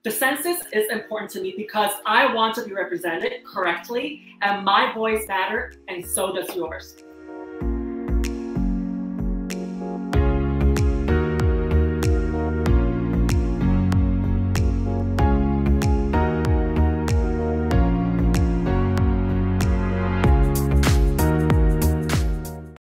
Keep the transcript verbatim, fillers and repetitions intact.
The census is important to me because I want to be represented correctly, and my voice matters, and so does yours.